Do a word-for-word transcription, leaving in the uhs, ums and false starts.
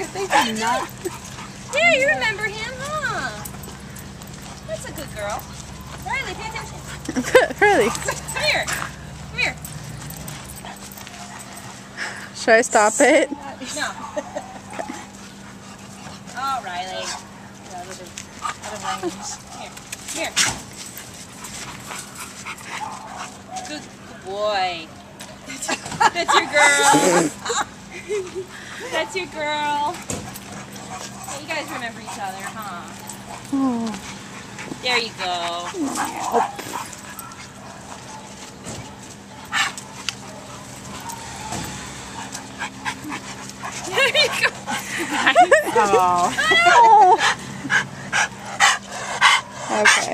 They do not. Yeah, you remember him, huh? That's a good girl. Riley, pay attention. Really? Come here. Come here. Should I stop it? No. Oh, Riley. Other language. Here. Here. Good, good boy. That's your girl. That's your girl. Hey, you guys remember each other, huh? Oh. There you go. There you go. Oh. Okay.